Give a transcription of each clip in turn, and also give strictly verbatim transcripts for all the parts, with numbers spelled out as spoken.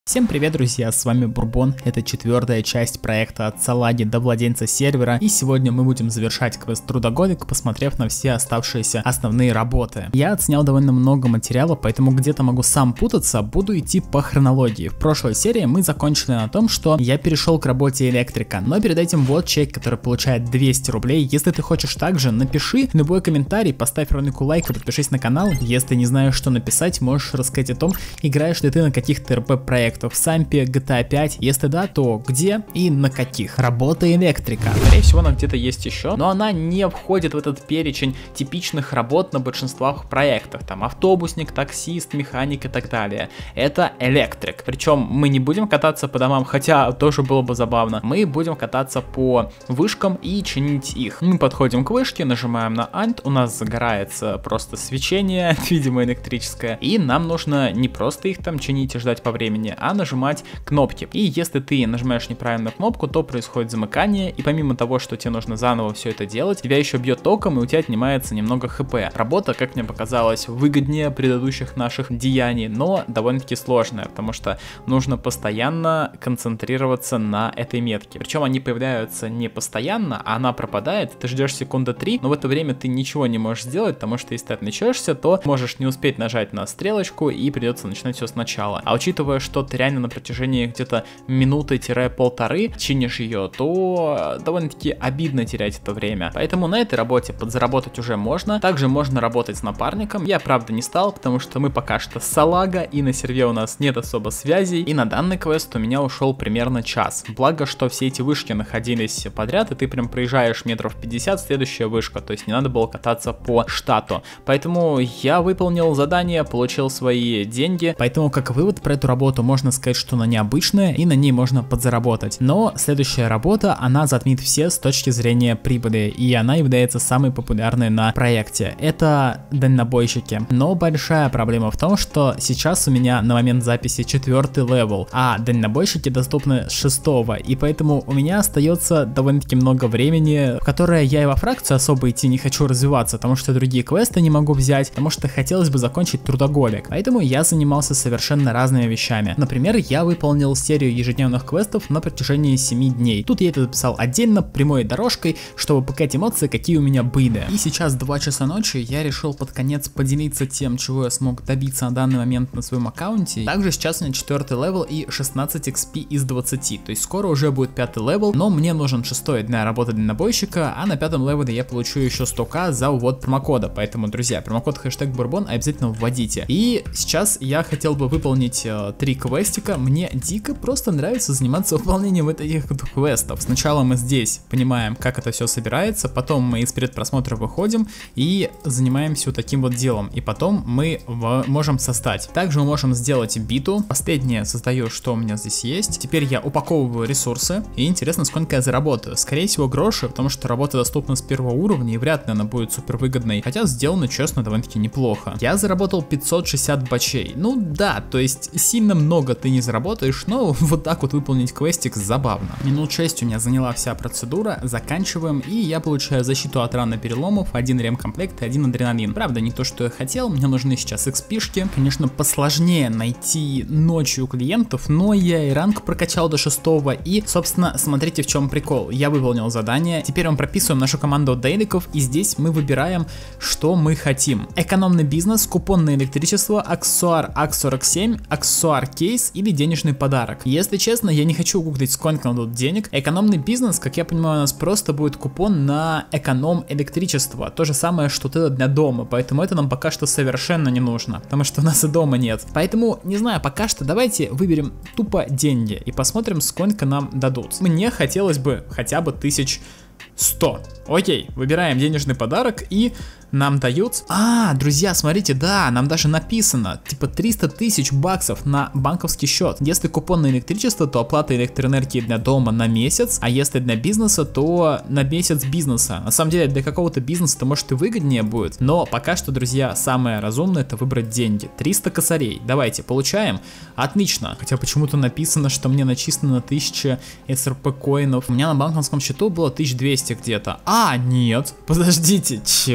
Всем привет, друзья, с вами Бурбон, это четвертая часть проекта от салаги до владельца сервера, и сегодня мы будем завершать квест Трудоголик, посмотрев на все оставшиеся основные работы. Я отснял довольно много материала, поэтому где-то могу сам путаться, буду идти по хронологии. В прошлой серии мы закончили на том, что я перешел к работе электрика, но перед этим вот человек, который получает двести рублей. Если ты хочешь также, напиши любой комментарий, поставь ролику лайк и подпишись на канал. Если не знаешь, что написать, можешь рассказать о том, играешь ли ты на каких-то эр пи проектах в Сампе, джи ти эй пять, если да, то где и на каких. Работа электрика. Скорее всего, она где-то есть еще, но она не входит в этот перечень типичных работ на большинствах проектов. Там автобусник, таксист, механик и так далее. Это электрик. Причем мы не будем кататься по домам, хотя тоже было бы забавно. Мы будем кататься по вышкам и чинить их. Мы подходим к вышке, нажимаем на Alt, у нас загорается просто свечение, видимо электрическое, и нам нужно не просто их там чинить и ждать по времени, а нажимать кнопки. И если ты нажимаешь неправильную кнопку, то происходит замыкание, и помимо того, что тебе нужно заново все это делать, тебя еще бьет током, и у тебя отнимается немного хп. Работа, как мне показалось, выгоднее предыдущих наших деяний, но довольно-таки сложная, потому что нужно постоянно концентрироваться на этой метке. Причем они появляются не постоянно, а она пропадает, ты ждешь секунды три, но в это время ты ничего не можешь сделать, потому что если ты отвлечешься, то можешь не успеть нажать на стрелочку, и придется начинать все сначала. А учитывая, что ты реально на протяжении где-то минуты-полторы чинишь ее, то довольно-таки обидно терять это время. Поэтому на этой работе подзаработать уже можно. Также можно работать с напарником. Я, правда, не стал, потому что мы пока что салага, и на сервере у нас нет особо связей. И на данный квест у меня ушел примерно час. Благо, что все эти вышки находились подряд, и ты прям проезжаешь метров пятьдесят, следующая вышка. То есть не надо было кататься по штату. Поэтому я выполнил задание, получил свои деньги. Поэтому, как вывод про эту работу, можно сказать, что она необычная, и на ней можно подзаработать. Но следующая работа, она затмит все с точки зрения прибыли, и она является самой популярной на проекте. Это дальнобойщики. Но большая проблема в том, что сейчас у меня на момент записи четвертый левел, а дальнобойщики доступны с шестого, и поэтому у меня остается довольно-таки много времени, в которое я и во фракцию особо идти не хочу развиваться, потому что другие квесты не могу взять, потому что хотелось бы закончить Трудоголик. Поэтому я занимался совершенно разными вещами. Например, я выполнил серию ежедневных квестов на протяжении семи дней. Тут я это записал отдельно, прямой дорожкой, чтобы показать эмоции, какие у меня были. И сейчас два часа ночи, я решил под конец поделиться тем, чего я смог добиться на данный момент на своем аккаунте. Также сейчас у меня четвертый левел и шестнадцать икс пи из двадцати, то есть скоро уже будет пятый левел, но мне нужен шестой для работы дальнобойщика, а на пятом левеле я получу еще сто ка за ввод промокода. Поэтому, друзья, промокод хэштег Бурбон обязательно вводите. И сейчас я хотел бы выполнить э, три квестика. Мне дико просто нравится заниматься выполнением этих квестов. Сначала мы здесь понимаем, как это все собирается, потом мы из предпросмотра выходим и занимаемся вот таким вот делом, и потом мы можем создать. Также мы можем сделать биту. Последнее создаю, что у меня здесь есть. Теперь я упаковываю ресурсы, и интересно, сколько я заработаю. Скорее всего, гроши, потому что работа доступна с первого уровня, и вряд ли она будет супер выгодной, хотя сделано, честно, довольно-таки неплохо. Я заработал пятьсот шестьдесят бачей. Ну да, то есть сильно много ты не заработаешь, но вот так вот выполнить квестик забавно. Минут шесть у меня заняла вся процедура, заканчиваем, и я получаю защиту от ран и переломов, один ремкомплект и один адреналин. Правда, не то, что я хотел, мне нужны сейчас икс пи-шки. Конечно, посложнее найти ночью клиентов, но я и ранг прокачал до шестого, и, собственно, смотрите, в чем прикол. Я выполнил задание, теперь мы прописываем нашу команду дейликов, и здесь мы выбираем, что мы хотим. Экономный бизнес, купон на электричество, аксессуар ак сорок семь, аксессуар кейс или денежный подарок. Если честно, я не хочу гуглить, сколько нам дадут денег. Экономный бизнес, как я понимаю, у нас просто будет купон на эконом электричество. То же самое, что ты для дома, поэтому это нам пока что совершенно не нужно, потому что у нас и дома нет. Поэтому, не знаю, пока что давайте выберем тупо деньги и посмотрим, сколько нам дадут. Мне хотелось бы хотя бы тысяч сто. Окей, выбираем денежный подарок, и нам дают... А, друзья, смотрите, да, нам даже написано, типа триста тысяч баксов на банковский счет. Если купон на электричество, то оплата электроэнергии для дома на месяц, а если для бизнеса, то на месяц бизнеса. На самом деле, для какого-то бизнеса это может и выгоднее будет, но пока что, друзья, самое разумное — это выбрать деньги. триста косарей, давайте, получаем. Отлично, хотя почему-то написано, что мне начислено тысяча эс эр пи коинов. У меня на банковском счету было тысяча двести где-то. А, нет, подождите, чего?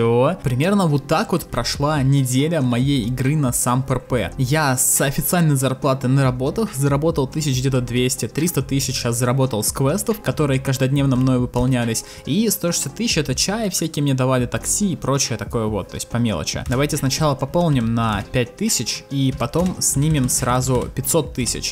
примерно вот так вот прошла неделя моей игры на сам ПРП. Я с официальной зарплаты на работах заработал тысяч где-то двести, триста тысяч сейчас заработал с квестов, которые каждодневно мной выполнялись, и сто шестьдесят тысяч это чай всякие мне давали, такси и прочее такое вот, то есть по мелочи. Давайте сначала пополним на пять тысяч и потом снимем сразу пятьсот тысяч.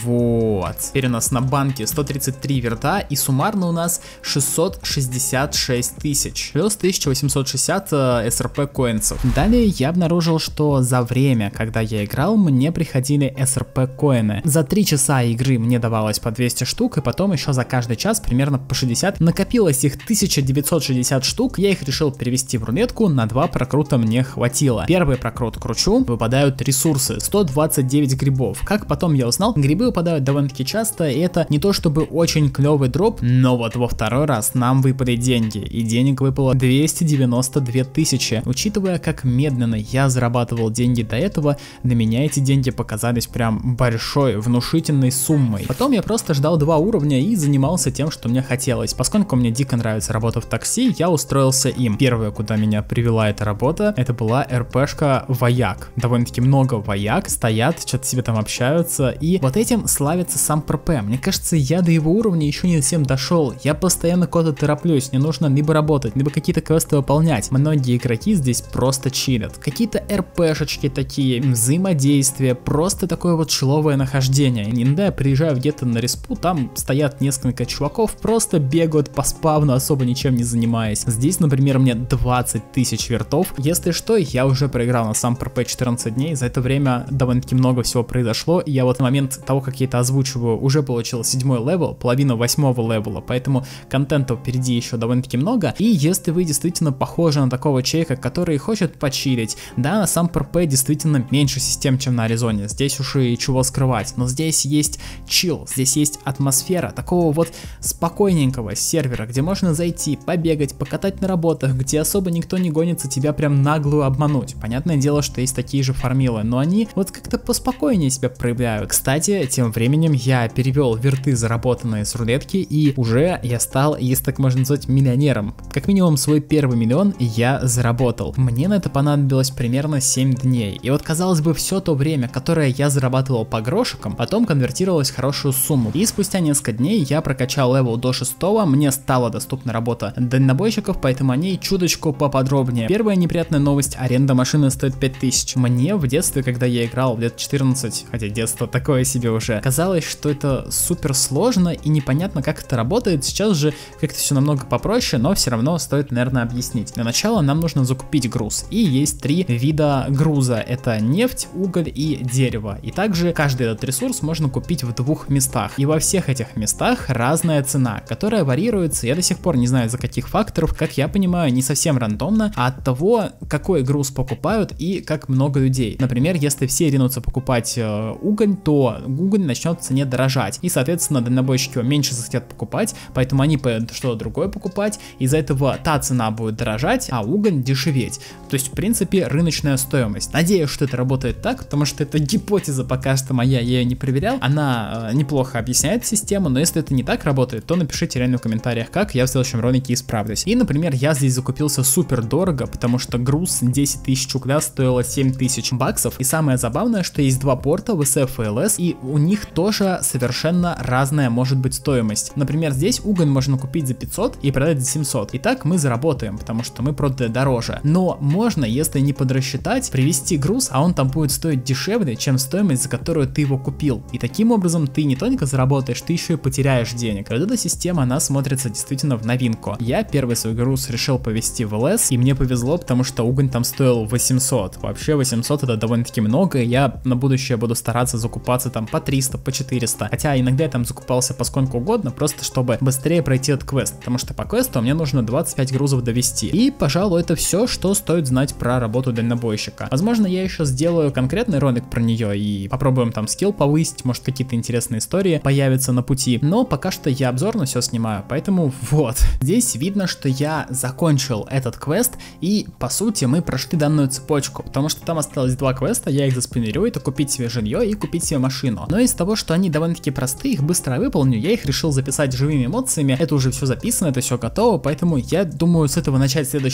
Вот. Теперь у нас на банке сто тридцать три верта и суммарно у нас шестьсот шестьдесят шесть тысяч. Плюс тысяча восемьсот шестьдесят э, эс эр пи коинцев. Далее я обнаружил, что за время, когда я играл, мне приходили эс эр пи коины. За три часа игры мне давалось по двести штук, и потом еще за каждый час примерно по шестьдесят. Накопилось их тысяча девятьсот шестьдесят штук, я их решил перевести в рулетку, на два прокрута мне хватило. Первый прокрут кручу, выпадают ресурсы, сто двадцать девять грибов. Как потом я узнал, грибы выпадают довольно-таки часто, и это не то чтобы очень клевый дроп, но вот во второй раз нам выпали деньги, и денег выпало двести девяносто две тысячи. Учитывая, как медленно я зарабатывал деньги до этого, для меня эти деньги показались прям большой, внушительной суммой. Потом я просто ждал два уровня и занимался тем, что мне хотелось. Поскольку мне дико нравится работа в такси, я устроился им. Первое, куда меня привела эта работа, это была РПшка вояк. Довольно-таки много вояк стоят, что-то себе там общаются, и вот этим славится сам ПРП. Мне кажется, я до его уровня еще не совсем дошел. Я постоянно куда-то тороплюсь, мне нужно либо работать, либо какие-то квесты выполнять. Многие игроки здесь просто чилят. Какие-то РПшечки такие, взаимодействие, просто такое вот человое нахождение. Иногда я приезжаю где-то на респу, там стоят несколько чуваков, просто бегают по спавну, особо ничем не занимаясь. Здесь, например, мне двадцать тысяч вертов. Если что, я уже проиграл на сам ПРП четырнадцать дней, за это время довольно-таки много всего произошло, и я вот в момент того, как я это озвучиваю, уже получил седьмой левел, половину восьмого левела, поэтому контента впереди еще довольно-таки много, и если вы действительно похожи на такого человека, который хочет почилить, да, на сам ПРП действительно меньше систем, чем на Аризоне, здесь уж и чего скрывать, но здесь есть чил, здесь есть атмосфера такого вот спокойненького сервера, где можно зайти, побегать, покатать на работах, где особо никто не гонится тебя прям наглую обмануть. Понятное дело, что есть такие же фармилы, но они вот как-то поспокойнее себя проявляют. Кстати, тем временем я перевел верты, заработанные с рулетки, и уже я стал, если так можно назвать, миллионером. Как минимум свой первый миллион я заработал. Мне на это понадобилось примерно семь дней. И вот казалось бы, все то время, которое я зарабатывал по грошикам, потом конвертировалось в хорошую сумму. И спустя несколько дней я прокачал левел до шестого, мне стала доступна работа дальнобойщиков, поэтому о ней чуточку поподробнее. Первая неприятная новость: аренда машины стоит пять тысяч. Мне в детстве, когда я играл в лет четырнадцать, хотя детство такое себе уже, казалось, что это супер сложно и непонятно, как это работает. Сейчас же как-то все намного попроще, но все равно стоит, наверное, объяснить. Для начала нам нужно закупить груз, и есть три вида груза: это нефть, уголь и дерево. И также каждый этот ресурс можно купить в двух местах, и во всех этих местах разная цена, которая варьируется, я до сих пор не знаю из-за каких факторов, как я понимаю, не совсем рандомно, а от того, какой груз покупают и как много людей. Например, если все ринутся покупать э, уголь, то уголь начнет в цене дорожать, и соответственно дальнобойщики его меньше захотят покупать, поэтому они поедут что-то другое покупать, из-за этого та цена будет дорожать, а уголь дешеветь. То есть в принципе рыночная стоимость. Надеюсь, что это работает так, потому что это гипотеза пока что моя, я ее не проверял, она э, неплохо объясняет систему, но если это не так работает, то напишите реально в комментариях как, я в следующем ролике исправлюсь. И, например, я здесь закупился супер дорого, потому что груз десять тысяч угля стоило семь тысяч баксов, и самое забавное, что есть два порта, ви эс эф и эл эс, и у них тоже совершенно разная может быть стоимость. Например, здесь уголь можно купить за пятьсот и продать за семьсот, и так мы заработаем, потому что мы продали дороже. Но можно, если не подрасчитать, привезти груз, а он там будет стоить дешевле, чем стоимость, за которую ты его купил. И таким образом ты не только заработаешь, ты еще и потеряешь денег. Вот эта система, она смотрится действительно в новинку. Я первый свой груз решил повезти в эл эс, и мне повезло, потому что уголь там стоил восемьсот. Вообще восемьсот это довольно-таки много, и я на будущее буду стараться закупаться там по триста, по четыреста. Хотя иногда я там закупался по сколько угодно, просто чтобы быстрее пройти этот квест, потому что по квесту мне нужно двадцать пять грузов довести. И, пожалуй, это все, что стоит знать про работу дальнобойщика. Возможно, я еще сделаю конкретный ролик про нее и попробуем там скилл повысить, может какие-то интересные истории появятся на пути, но пока что я обзорно все снимаю, поэтому вот. Здесь видно, что я закончил этот квест, и по сути мы прошли данную цепочку, потому что там осталось два квеста, я их заспинерю, это купить себе жилье и купить себе машину. Но из того, что они довольно-таки простые, их быстро выполню, я их решил записать живыми эмоциями, это уже все записано, это все готово, поэтому я думаю с этого начать следующий видос,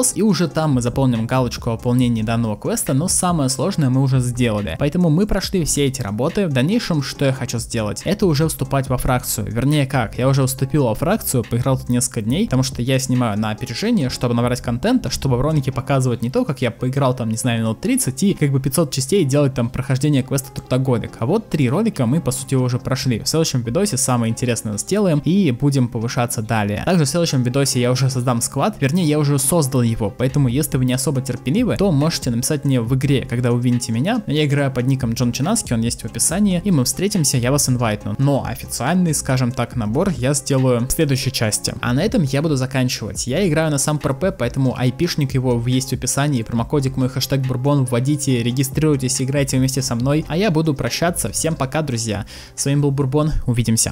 босс, и уже там мы заполним галочку о выполнении данного квеста, но самое сложное мы уже сделали. Поэтому мы прошли все эти работы. В дальнейшем, что я хочу сделать, это уже вступать во фракцию. Вернее как, я уже вступил во фракцию, поиграл тут несколько дней, потому что я снимаю на опережение, чтобы набрать контента, чтобы в ролике показывать не то, как я поиграл там, не знаю, минут тридцать и как бы пятьсот частей делать там прохождение квеста Трудогодик. А вот три ролика мы по сути уже прошли. В следующем видосе самое интересное сделаем и будем повышаться далее. Также в следующем видосе я уже создам сквад, вернее я уже создал его, поэтому если вы не особо терпеливы, то можете написать мне в игре, когда увидите меня. Я играю под ником Джон Чинаски, он есть в описании, и мы встретимся, я вас инвайтну. Но официальный, скажем так, набор я сделаю в следующей части. А на этом я буду заканчивать. Я играю на сам ПРП, поэтому айпишник его есть в описании, промокодик мой хэштег Бурбон вводите, регистрируйтесь, играйте вместе со мной, а я буду прощаться. Всем пока, друзья. С вами был Бурбон, увидимся.